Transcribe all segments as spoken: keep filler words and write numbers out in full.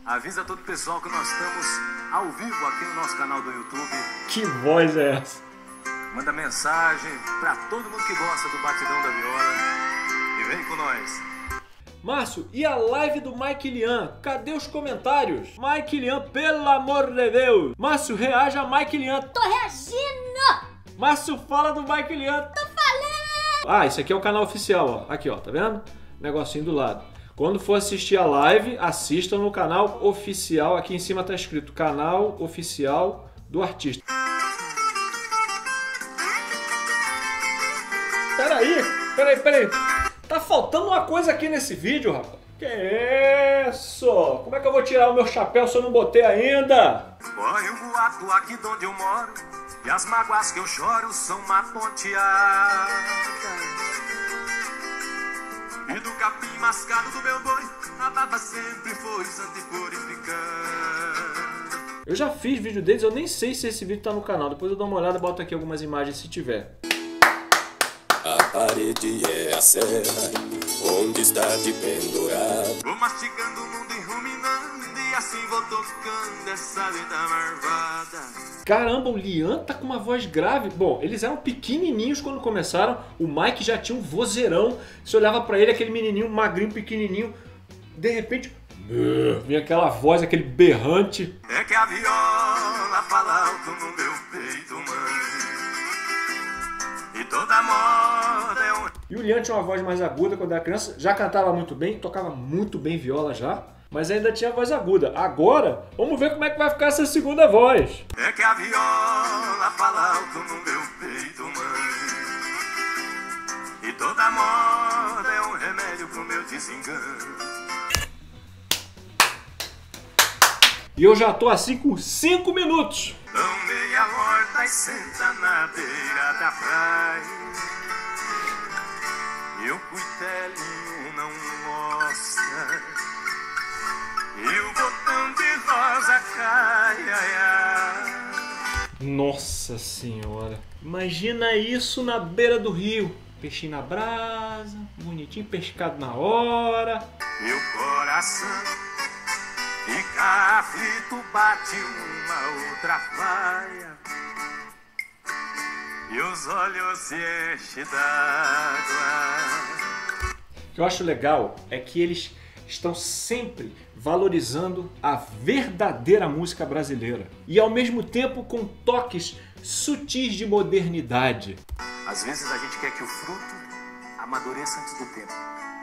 Avisa todo o pessoal que nós estamos ao vivo aqui no nosso canal do YouTube. Que voz é essa? Manda mensagem pra todo mundo que gosta do batidão da viola e vem com nós. Márcio, e a live do Mike Lian? Cadê os comentários? Mike Lian, pelo amor de Deus! Márcio, reaja a Mike Lian. Tô reagindo! Márcio, fala do Mike Lian. Tô falando! Ah, esse aqui é o canal oficial, ó. Aqui, ó, tá vendo? Negocinho do lado. Quando for assistir a live, assista no canal oficial. Aqui em cima tá escrito canal oficial do artista. Peraí, peraí, peraí. Tá faltando uma coisa aqui nesse vídeo, rapaz. Que isso? Como é que eu vou tirar o meu chapéu se eu não botei ainda? Corre o boato aqui de onde eu moro, e as mágoas que eu choro são uma ponteada. E do capim mascado do meu boi, a baba sempre foi santa e purificada. Eu já fiz vídeo deles, eu nem sei se esse vídeo tá no canal. Depois eu dou uma olhada e boto aqui algumas imagens se tiver. A parede é a serra onde está de pendurado. Vou mastigando o mundo e ruminando, e assim vou tocando essa vida marvada. Caramba, o Lian tá com uma voz grave. Bom, eles eram pequenininhos quando começaram. O Mike já tinha um vozeirão. Você olhava pra ele, aquele menininho magrinho, pequenininho. De repente, vinha aquela voz, aquele berrante. É que a viola fala alto no meu peito, mãe. E toda moda é um... E o Lian tinha uma voz mais aguda quando era criança. Já cantava muito bem, tocava muito bem viola já. Mas ainda tinha voz aguda. Agora, vamos ver como é que vai ficar essa segunda voz. É que a viola fala alto no meu peito, mãe. E toda moda é um remédio pro meu desengano. E eu já tô assim com cinco minutos. Dão meia volta e senta na beira da praia. E o cuitelinho não mostra. E o botão de rosa cai, ai, ai. Nossa senhora. Imagina isso na beira do rio. Peixinho na brasa, bonitinho, pescado na hora. Meu coração fica aflito, bate uma outra faia. E os olhos se enchem d'água. O que eu acho legal é que eles estão sempre valorizando a verdadeira música brasileira e ao mesmo tempo com toques sutis de modernidade. Às vezes a gente quer que o fruto amadureça antes do tempo.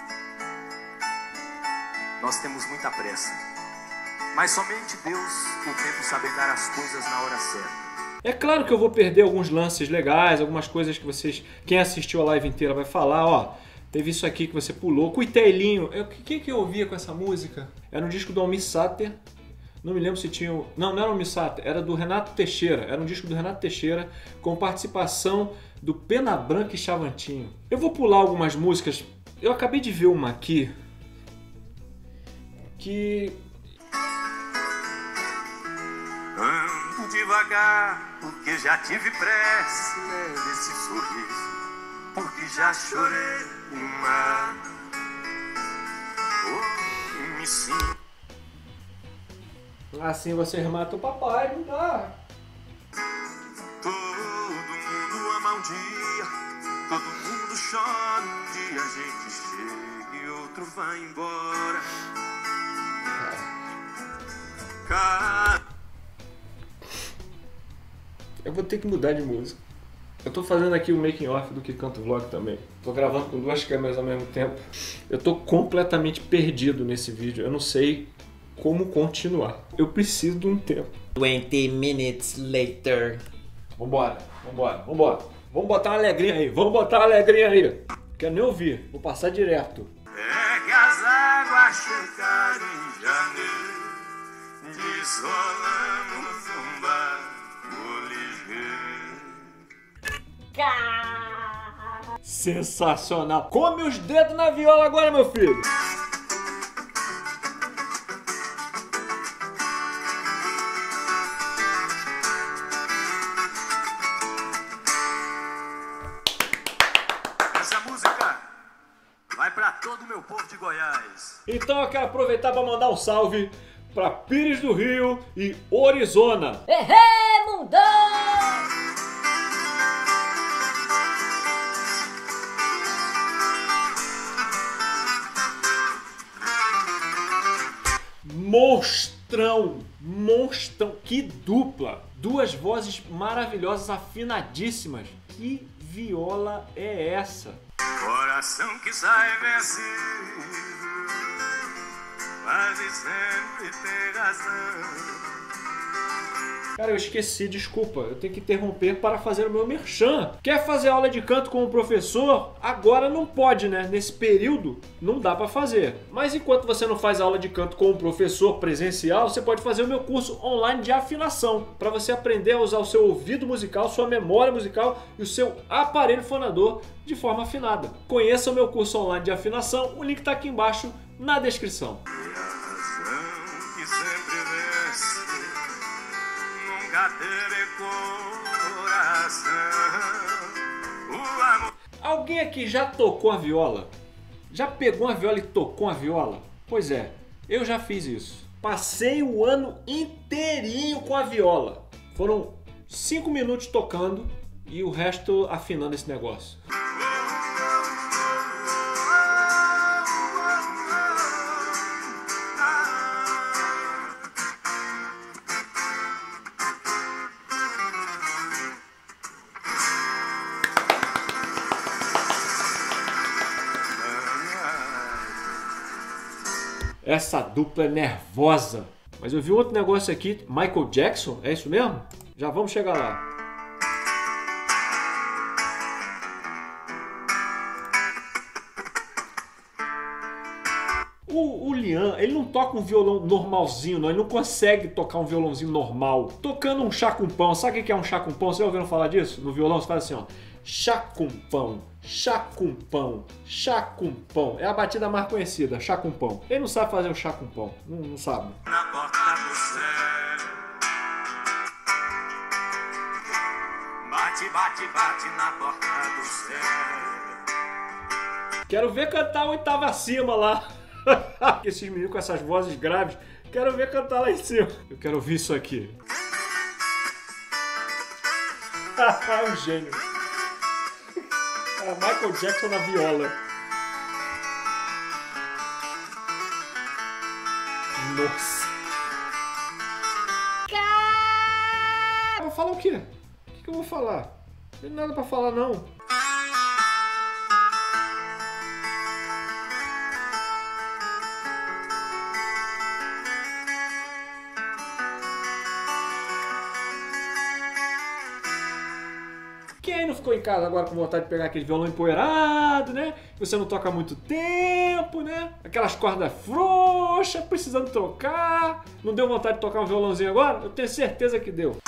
Nós temos muita pressa, mas somente Deus, o tempo, sabe dar as coisas na hora certa. É claro que eu vou perder alguns lances legais, algumas coisas que vocês, quem assistiu a live inteira vai falar, ó. Teve isso aqui que você pulou. Cuitelinho. O que que eu ouvia com essa música? Era um disco do Almir Sater. Não me lembro se tinha... Não, não era o Almir Sater. Era do Renato Teixeira. Era um disco do Renato Teixeira com participação do Pena Branca e Chavantinho. Eu vou pular algumas músicas. Eu acabei de ver uma aqui que... Ando devagar, porque já tive pressa. Leve esse sorriso, porque já chorei uma. Oh, me sinto. Assim você remata o papai, não dá. Todo mundo ama um dia, todo mundo chora um dia, a gente chega e outro vai embora. Cara... Eu vou ter que mudar de música. Eu tô fazendo aqui o making off do Que Canto Vlog também. Tô gravando com duas câmeras ao mesmo tempo. Eu tô completamente perdido nesse vídeo. Eu não sei como continuar. Eu preciso de um tempo. twenty minutes later. Vambora, vambora, vambora. Vamos botar uma alegrinha aí. Vamos botar uma alegrinha aí. Quero nem ouvir. Vou passar direto. É que as águas chegaram em janeiro, desolamos um barco ligeiro. Sensacional. Come os dedos na viola agora, meu filho. Essa música vai para todo o meu povo de Goiás. Então eu quero aproveitar para mandar um salve para Pires do Rio e Orizona. Ehê, mundão! Monstrão, monstrão, que dupla! Duas vozes maravilhosas, afinadíssimas. Que viola é essa? Coração que sai vencido, quase sempre tem razão. Cara, eu esqueci, desculpa. Eu tenho que interromper para fazer o meu merchan. Quer fazer aula de canto com o professor? Agora não pode, né? Nesse período não dá para fazer. Mas enquanto você não faz aula de canto com o professor presencial, você pode fazer o meu curso online de afinação, para você aprender a usar o seu ouvido musical, sua memória musical e o seu aparelho fonador de forma afinada. Conheça o meu curso online de afinação, o link está aqui embaixo na descrição. Alguém aqui já tocou a viola? Já pegou a viola e tocou a viola? Pois é, eu já fiz isso. Passei o ano inteirinho com a viola. Foram cinco minutos tocando e o resto afinando esse negócio. Essa dupla é nervosa. Mas eu vi outro negócio aqui, Michael Jackson, é isso mesmo? Já vamos chegar lá. O, o Liam, ele não toca um violão normalzinho, não. Ele não consegue tocar um violãozinho normal. Tocando um chá com pão. Sabe o que é um chá com pão? Vocês já ouviram falar disso? No violão você faz assim, ó. Chá com pão, chá com pão, chá com pão. É a batida mais conhecida, chá com pão. Ele não sabe fazer o chá com pão. Não, não sabe. Na porta do céu, bate, bate, bate na porta do céu. Quero ver cantar a oitava acima lá. Esses meninos com essas vozes graves. Quero ver cantar lá em cima. Eu quero ouvir isso aqui. É um gênio. É Michael Jackson na viola. Nossa. Eu vou falar o quê? O que eu vou falar? Não tem nada pra falar, não. Quem não ficou em casa agora com vontade de pegar aquele violão empoeirado, né? Que você não toca há muito tempo, né? Aquelas cordas frouxas, precisando trocar. Não deu vontade de tocar um violãozinho agora? Eu tenho certeza que deu.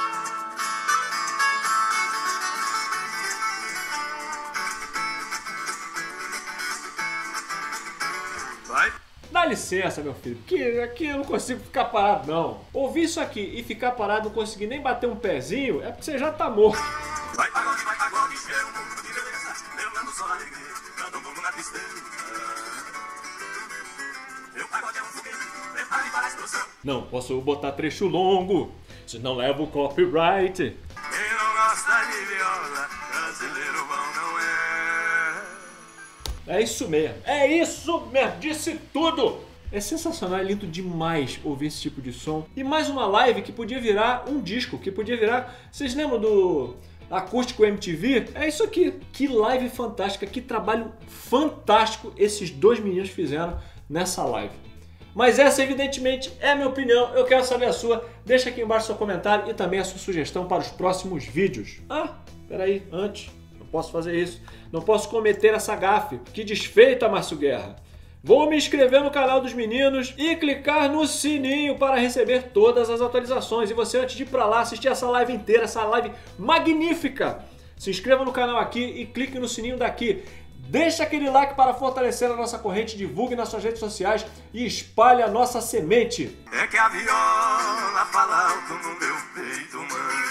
Vai. Dá licença, meu filho, que aqui eu não consigo ficar parado, não. Ouvir isso aqui e ficar parado, não conseguir nem bater um pezinho, é porque você já tá morto. Vai pagode, vai pagode, cheiro, um mundo de beleza, levando só alegria, canta um pouco na tristeza. Meu pagode é um foguete, prepare para a explosão. Não posso botar trecho longo, senão levo copyright. Quem não gosta de viola, brasileiro bom não é. É isso mesmo, é isso mesmo, disse tudo! É sensacional, é lindo demais ouvir esse tipo de som. E mais uma live que podia virar um disco, que podia virar... Vocês lembram do Acústico M T V? É isso aqui. Que live fantástica, que trabalho fantástico esses dois meninos fizeram nessa live. Mas essa, evidentemente, é a minha opinião. Eu quero saber a sua. Deixa aqui embaixo seu comentário e também a sua sugestão para os próximos vídeos. Ah, peraí, antes, não posso fazer isso. Não posso cometer essa gafe. Que desfeita, Márcio Guerra. Vou me inscrever no canal dos meninos e clicar no sininho para receber todas as atualizações. E você, antes de ir para lá, assistir essa live inteira, essa live magnífica, se inscreva no canal aqui e clique no sininho daqui. Deixa aquele like para fortalecer a nossa corrente, divulgue nas suas redes sociais e espalhe a nossa semente. É que a viola fala alto no meu peito, mãe.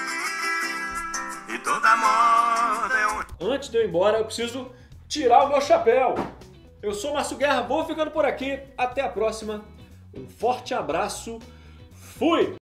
E toda moda é um... Antes de eu ir embora, eu preciso tirar o meu chapéu. Eu sou o Márcio Guerra, vou ficando por aqui. Até a próxima. Um forte abraço, fui!